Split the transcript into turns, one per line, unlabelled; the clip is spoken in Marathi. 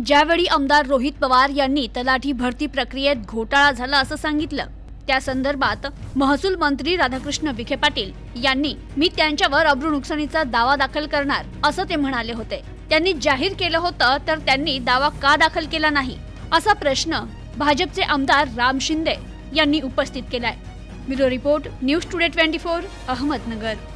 ज्यावेळी आमदार रोहित पवार यांनी तलाठी भरती प्रक्रियेत घोटाळा झाला असं सांगितलं, त्या संदर्भात महसूल मंत्री राधाकृष्ण विखे पाटील यांनी मी त्यांच्यावर अब्रू नुकसानीचा दावा दाखल करणार असं ते म्हणाले होते। त्यांनी जाहीर केलं होतं तर त्यांनी दावा का दाखल केला नाही असा प्रश्न भाजपचे आमदार राम शिंदे यांनी उपस्थित केलाय। Bureau report, news today 24, Ahmednagar.